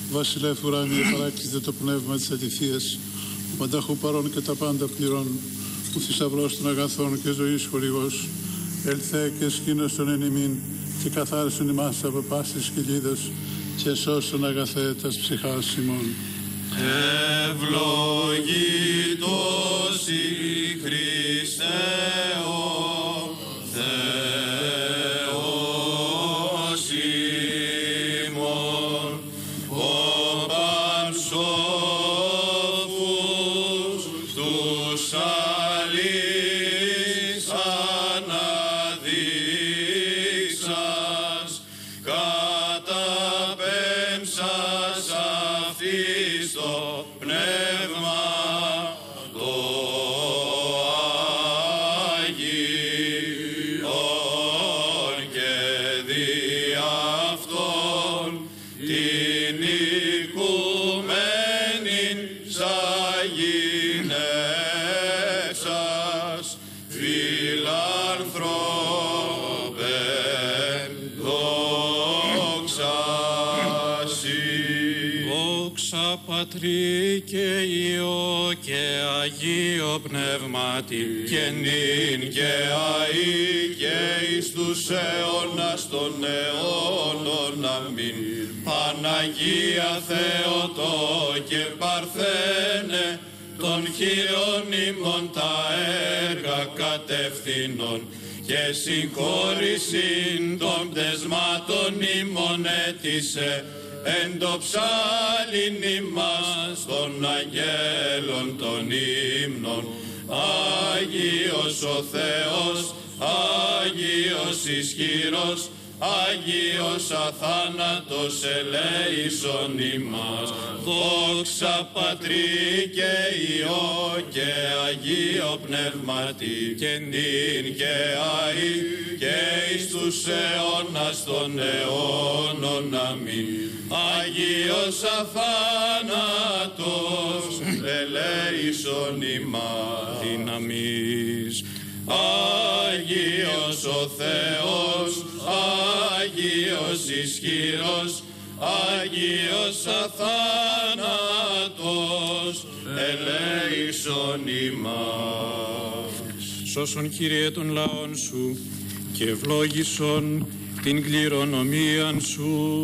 Βασιλεύ ουράνιε, παράκλητε το πνεύμα της αληθείας, ο πανταχού παρών και τα πάντα πληρών, ο θησαυρός των αγαθών και ζωής χορηγός, ελθέ και σκήνωσον εν ημίν και καθάρισον ημάς από πάσης κοιλίδας και σώσον αγαθέ τας ψυχάς ημών. Ευλογητός η Χριστέ ο Θεός ημών, ο πανσόφους τους αλείς αναδείξας, καταπέμψας αυτής το πνεύμα το Άγιον και δι' αυτόν την οικουμένην σαγηνεύσας, φιλάνθρωπε δόξα σοι. Δόξα Πατρί και Υιό και Αγίο Πνεύματι, Και νυν και αεί και εις τους αιώνας των αιώνων. Αμήν. Παναγία Θεοτό και Παρθένε, των χειρών ημών τα έργα κατευθύνων και συγχώρησιν των πτεσμάτων ημών έτησε, εν το ψάλιν ημάς των αγγέλων των ύμνων. Άγιος ο Θεός, Άγιος ισχυρός, Άγιος αθάνατος ελέησον ημάς. Δόξα Πατρί και Υιό και Αγίο Πνεύματι, και νυν και αεί και εις τους αιώνας των αιώνων. Αμήν. Άγιος αθάνατος ελέησον ημάς. δύναμις. Άγιος ο Θεός, Άγιος ισχυρός, Άγιος αθάνατος ελέησον ημάς. Σώσον, Κύριε, των λαών Σου και ευλόγησον την κληρονομίαν Σου.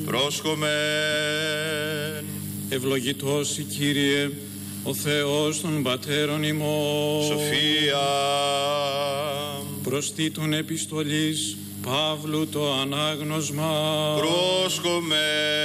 Πρόσχομεν. Ευλογητός η Κύριε, ο Θεός των πατέρων ημών. Σοφία. Προς τίτων επιστολής Παύλου το ανάγνωσμα. Πρόσχομεν.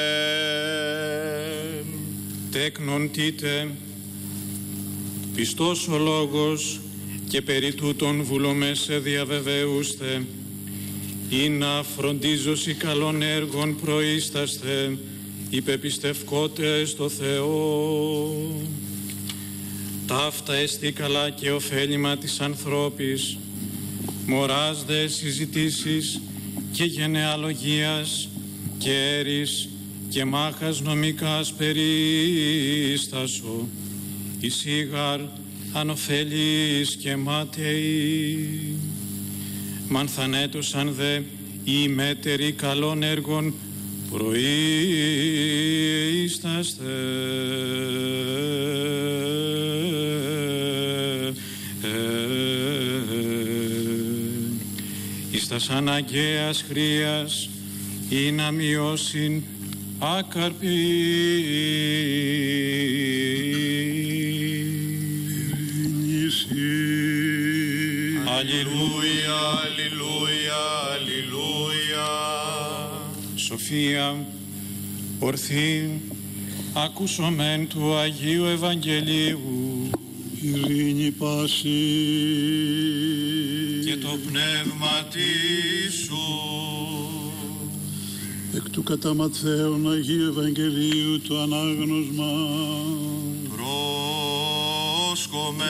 Τέκνον τίτε, πιστός ο λόγος και περί τούτων βουλομέ σε διαβεβαίουστε, ή να φροντίζωσι καλών έργων προείσταστε, υπεπιστευκότε στο Θεό. Ταύτα εστί καλά και ωφέλιμα της ανθρώπης, μοράς δε συζητήσεις και γενεαλογίας και έρης και μάχας νομικάς περίστασο, εισήγαρ ανοφέλης και μάταιοι. Μανθανέτωσαν δε οι μέτεροι καλών έργων προείσταστε. Εις τας αναγκαίας χρίας ή να μειώσιν άκαρπη. Αλληλούια, αλληλούια, αλληλούια. Σοφία, ορθή, ακούσομεν του Αγίου Ευαγγελίου. Ειρήνη πάση Και το πνεύμα σου. εκ του κατά Ματθαίον Αγίου Ευαγγελίου το ανάγνωσμα. Πρόσκομεν.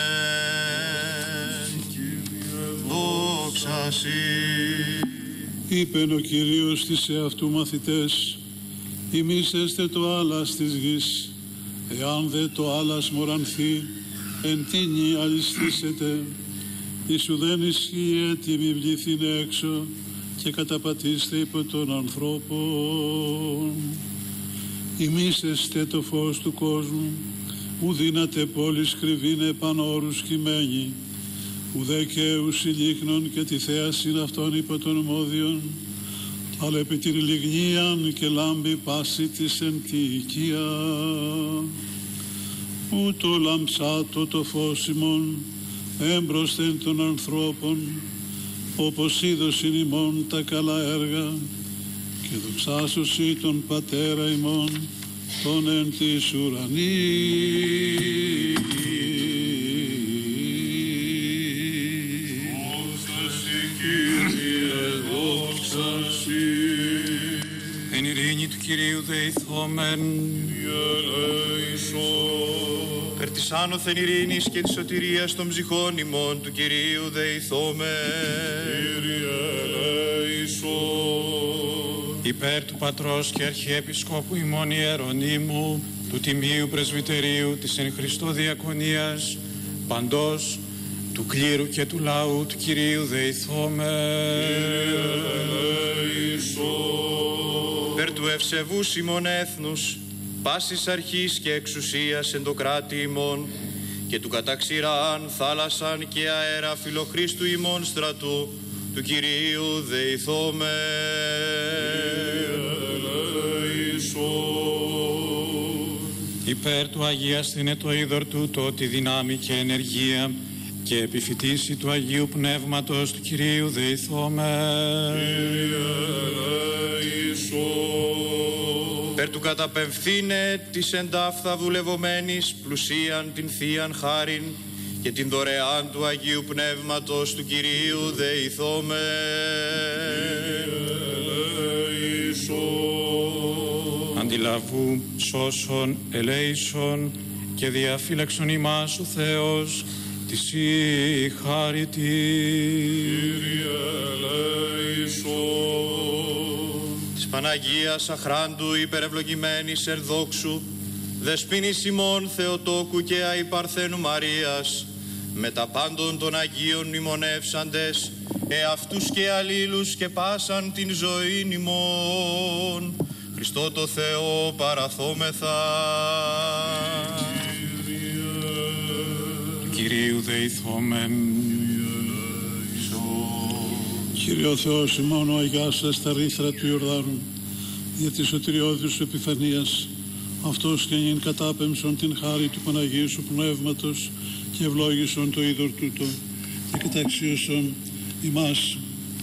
Δόξα σοι. Είπεν ο Κυρίος στις εαυτού μαθητές, ημείς έστε το άλας της γης, εάν δε το άλας μορανθεί, εν τίνι αλυστήσετε, ίσου δεν ισχύει έτοιμη βληθήνε έξω και καταπατήστε υπό των ανθρώπων. Ημείς εστέ το φως του κόσμου, ου δύναται πόλης κρυβήνε πάνω όρους κειμένη, ουδέ και ουσι λίχνων και τη θέασιν αυτών υπό των μόδιων, αλλά επί την λιγνίαν και λάμπει πάση της εν τη οικία. Ούτω λαμψάτο το φως ημών έμπροσθεν των ανθρώπων, όπως είδωσιν ημών τα καλά έργα, και δοξάσωση τον Πατέρα ημών τον εν της ουρανής. Δόξαση Κύριε, δόξαση. Εν ειρήνη του Κυρίου δεηθόμεν. Περ της άνωθεν ειρήνης και της σωτηρίας των ψυχών ημών του Κυρίου δεηθόμεν. Κύριε ελέησον. Υπέρ του Πατρός και Αρχιεπισκόπου ημών Ιερονύμου, του Τιμίου Πρεσβυτερίου της εν Χριστώ Διακονίας, παντός του κλήρου και του λαού του Κυρίου δεηθόμεν. Κύριε ελέησον. Περ του ευσεβούς ημών έθνους, πάσης αρχής και εξουσίας εν το κράτη ημών, και του καταξηράν θάλασσαν και αέρα φιλοχρίστου ημών στρατού, του Κυρίου δεηθόμεν. Υπέρ του αγίαστηνε το είδωρ τούτο, τη δυνάμει και ενεργία και επιφυτίσει του Αγίου Πνεύματος του Κυρίου δεηθόμεν. Περ του καταπεμφθήνε της εντάφθα δουλευομένης πλουσίαν την Θείαν χάριν και την δωρεάν του Αγίου Πνεύματος του Κυρίου δεηθόμεν. Αντιλαβού, σώσον, ελέησον και διαφύλαξον ημάς ο Θεός της η χάρητη. Κύριε ελέησον. Της Παναγίας αχράντου υπερευλογημένης ερδόξου, δεσποίνης ημών Θεοτόκου και αϊπαρθένου Μαρίας, με τα πάντων των Αγίων μνημονεύσαντες, εαυτούς και αλλήλους και πάσαν την ζωήν ημών, Χριστό το Θεό παραθόμεθα. Του Κυρίου δεηθόμεν. Κύριε ο Θεός ημών, ο αγιάσας στα ρήθρα του Ιορδάνου, για τη σωτηριώδη σου επιφανίας, αυτός και νυν κατάπεμψον την χάρη του Παναγίου σου Πνεύματος και ευλόγησον το είδωρ τούτο και καταξίωσον ημάς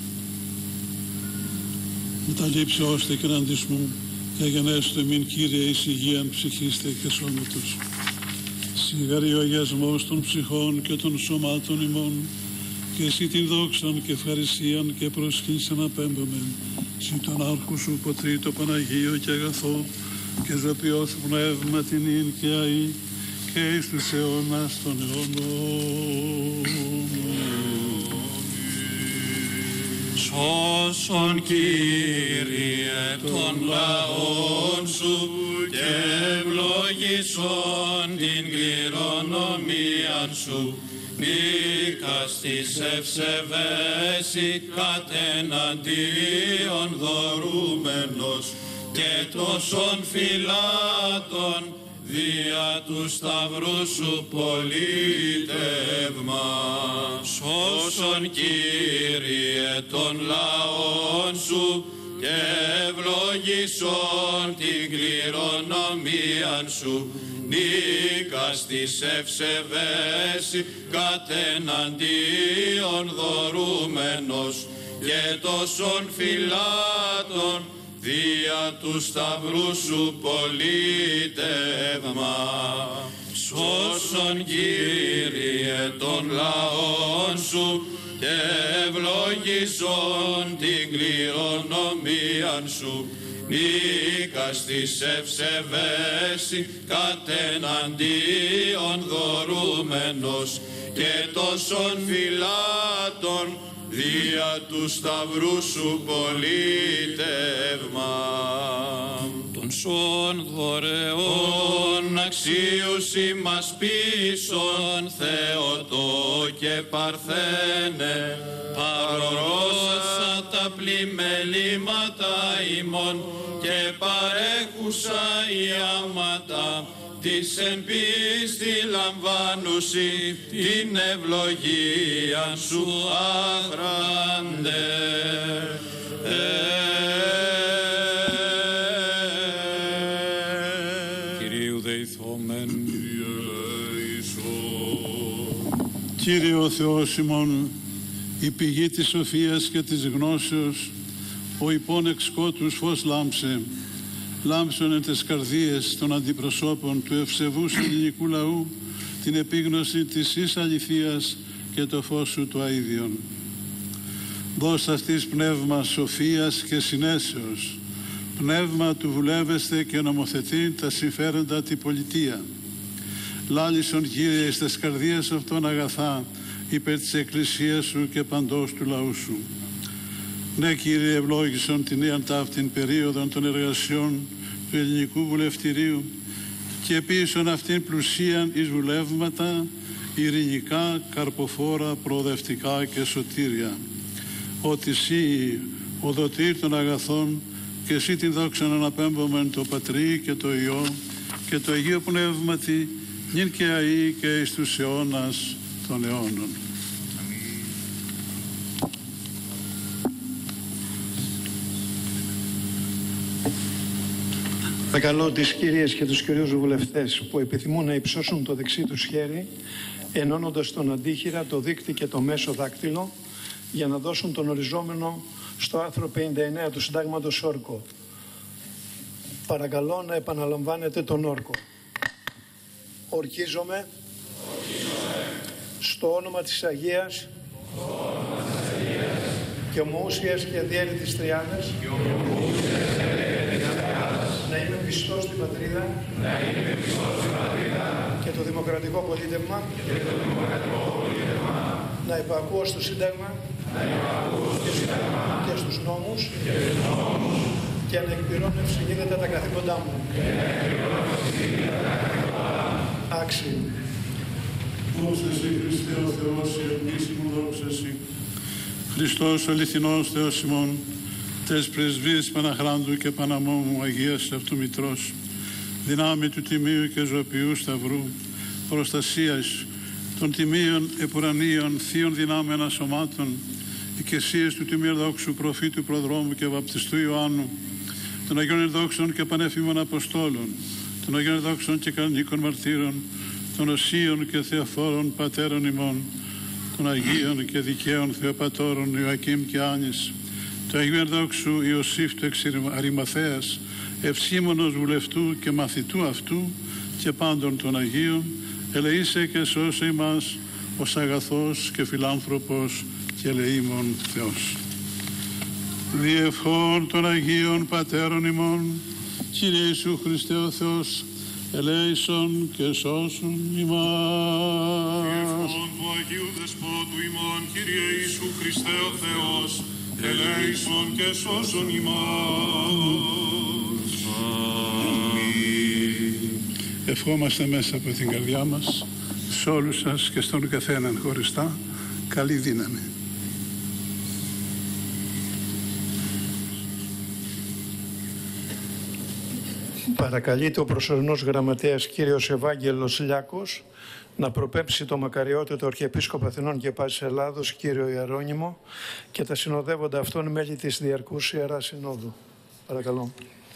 με τα λήψη ώστε και εναντισμού και αγενέστο εμήν Κύριε εις υγείαν ψυχήστε και σώματος. Σιγαρή ο αγιασμός των ψυχών και των σωμάτων ημών, και εσύ την δόξαν και ευχαριστίαν και προσχήνσαν απέμπαμεν, συ τον άρχου σου ποτρίτο Παναγίο και αγαθό και ζωπιός πνεύμα την ίν και αΐ και εις τους αιώνας των αιώνων. Σώσον Κύριε των λαών σου και ευλογήσον την κληρονομίαν σου, νίκας της ευσεβέση κατεναντίον δωρούμενος και τόσων φυλάτων δια του σταυρού σου πολίτευμα. Σώσον Κύριε των λαών σου και ευλογήσον την κληρονομίαν σου, νίκας της ευσεβέση κατεναντίον δωρούμενος και τόσων φυλάτων δια του σταυρού σου πολίτευμα. Σώσον Κύριε των λαών σου και ευλογήσον την κληρονομίαν σου, νίκας της ευσεβέση κατεναντίον δωρούμενος και τόσων φυλάτων δια του σταυρού σου πολίτευμα. Των σών δωρεών αξίους ημάς πίσων, Θεοτό και Παρθένε, παρορώσα τα πλημελήματα ημών και παρέχουσα η άματα της εν πίστη λαμβάνουσι την ευλογία σου άχραντε. Κυρίου δεηθόμεν. Κύριε ο Θεός ημών, η πηγή της σοφίας και της γνώσεως, ο υπόν εξ σκότους φως λάμψε, λάμψον εν τες καρδίες των αντιπροσώπων του ευσεβούς ελληνικού λαού την επίγνωση της εις αληθείας και το φως σου του αΐδιον. Δώσ' αυτής πνεύμα σοφίας και συνέσεως, πνεύμα του βουλεύεστε και νομοθετεί τα συμφέροντα τη πολιτεία. Λάλησον, Κύριε, εις τες καρδίες αυτών αγαθά, υπέρ της Εκκλησίας σου και παντός του λαού σου. Ναι, Κύριε, ευλόγησον την νέαν ταύτην περίοδον των εργασιών του Ελληνικού Βουλευτηρίου και επίσης αυτήν πλουσίαν εις βουλεύματα, ειρηνικά, καρποφόρα, προοδευτικά και σωτήρια. Ότι εσύ, ο δοτήρ των αγαθών, και εσύ την δόξα να αναπέμπομεν το Πατρί και το Υιό και το Αγίο Πνεύματι, νυν και αεί και εις τους αιώνας των αιώνων. Θα καλώ τις κυρίες και τους κυρίους βουλευτές που επιθυμούν να υψώσουν το δεξί τους χέρι, ενώνοντας τον αντίχειρα, το δείκτη και το μέσο δάκτυλο, για να δώσουν τον οριζόμενο στο άρθρο 59 του Συντάγματος όρκο. Παρακαλώ να επαναλαμβάνετε τον όρκο. Ορκίζομαι στο όνομα της Αγίας και ομοούσιας και αδιέρετης Τριάδας να είμαι πιστός στην πατρίδα και το δημοκρατικό πολίτευμα, να υπακούω στο Σύνταγμα και στους νόμους και να εκπληρώνω ευσυγένειτα τα καθήκοντά μου. Άξιοι. Δόξα σοι, Χριστέ ο Θεός, η επίσημο δόξα σοι. Χριστός ο αληθινός Θεός ημών, τες πρεσβείες Παναχράντου και Παναμόμου Αγίας Αυτομητρός, δυνάμει του Τιμίου και Ζωοποιού Σταυρού, προστασίας των τιμίων επουρανίων θείων δυνάμεων ασωμάτων, οικεσίες του Τιμίου Δόξου Προφήτου Προδρόμου και Βαπτιστού Ιωάννου, των Αγίων Ενδόξων και Πανέφημων Αποστόλων, των Αγίων Ενδόξων και Κανονικών Μαρτύρων, των Οσίων και Θεοφόρων Πατέρων ημών, των Αγίων και Δικαίων Θεοπατώρων Ιωακήμ και Άνης, του Αγίου Ενδόξου Ιωσήφ του εξ Αριμαθαίας, ευσήμωνος βουλευτού και μαθητού αυτού και πάντων των Αγίων, ελεήσε και σώσε ημάς ως αγαθός και φιλάνθρωπος και ελεήμων Θεός. Διευχών των Αγίων Πατέρων ημών, Κύριε Ιησού Χριστέ ο Θεός, ελέησον και σώσον ημάς. Διευχών του Αγίου Δεσπότου ημών, Κύριε Ιησού Χριστέ ο Θεός, ελέησον και σώσον ημάς. Ευχόμαστε μέσα από την καρδιά μας σε όλους σας και στον καθέναν χωριστά καλή δύναμη. Παρακαλείται ο προσωρινός γραμματέας κύριος Ευάγγελος Λιάκος να προπέμψει το μακαριότατο Αρχιεπίσκοπο Αθηνών και Πάσης Ελλάδος κύριο Ιερώνυμο και τα συνοδεύοντα αυτών μέλη της Διαρκούς Ιεράς Συνόδου. Παρακαλώ.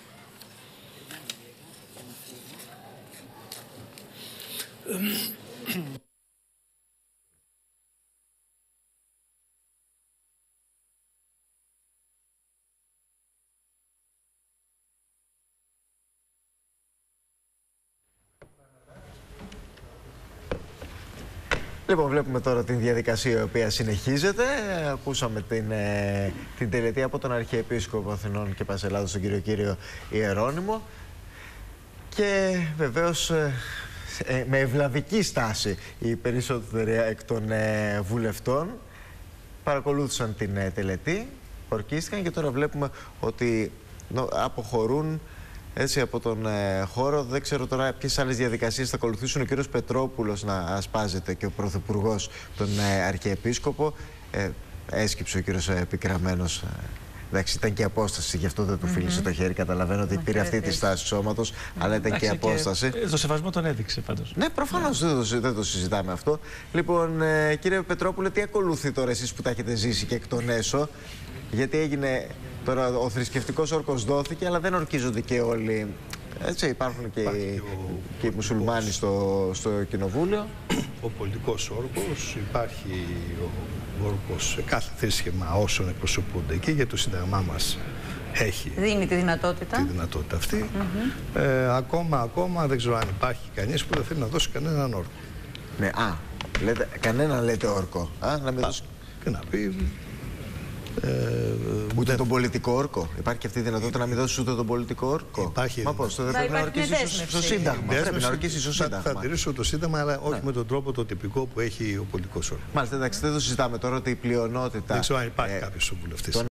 Λοιπόν, βλέπουμε τώρα την διαδικασία η οποία συνεχίζεται. Ακούσαμε την τελετή από τον Αρχιεπίσκοπο Αθηνών και Πάσης Ελλάδος, τον κύριο Ιερώνυμο. Και βεβαίως με ευλαβική στάση οι περισσότεροι εκ των βουλευτών παρακολούθησαν την τελετή, ορκίστηκαν και τώρα βλέπουμε ότι αποχωρούν έτσι από τον χώρο. Δεν ξέρω τώρα ποιες άλλες διαδικασίες θα ακολουθήσουν. Ο κύριος Πετρόπουλος να ασπάζεται και ο Πρωθυπουργός τον Αρχιεπίσκοπο. έσκυψε ο κύριος Πικραμένος. Εντάξει, ήταν και η απόσταση, γι' αυτό δεν του φίλησε το χέρι. Καταλαβαίνω ότι πήρε αυτή τη στάση του σώματος, αλλά ήταν και η απόσταση. Το σεβασμό τον έδειξε πάντως. Ναι, προφανώς δεν το συζητάμε αυτό. Λοιπόν, κύριε Πετρόπουλε, τι ακολουθεί τώρα εσείς που τα έχετε ζήσει και εκ των έσω? Γιατί έγινε τώρα, ο θρησκευτικός όρκος δόθηκε, αλλά δεν ορκίζονται και όλοι. Έτσι, υπάρχουν και οι μουσουλμάνοι στο κοινοβούλιο. Ο πολιτικός όρκος, υπάρχει ο όρκος σε κάθε θρήσκευμα όσων εκπροσωπούνται εκεί, γιατί το Σύνταγμά μας δίνει τη δυνατότητα αυτή. Ακόμα δεν ξέρω αν υπάρχει κανείς που δεν θέλει να δώσει κανέναν όρκο. Ναι, κανέναν λέτε όρκο. Να μην δώσει... Και να πει... ούτε τον πολιτικό όρκο. Υπάρχει και αυτή η δυνατότητα να μην δώσει ούτε τον πολιτικό όρκο? Υπάρχει. Μα πώς, δεν πρέπει να ορκίσει στο Σύνταγμα. Πρέπει να ορκίσει στο Σύνταγμα. Θα τηρήσω το Σύνταγμα, αλλά όχι με τον τρόπο το τυπικό που έχει ο πολιτικός όρκος. Μάλιστα, εντάξει, δεν το συζητάμε τώρα ότι η πλειονότητα. Δεν ξέρω αν υπάρχει κάποιος βουλευτής.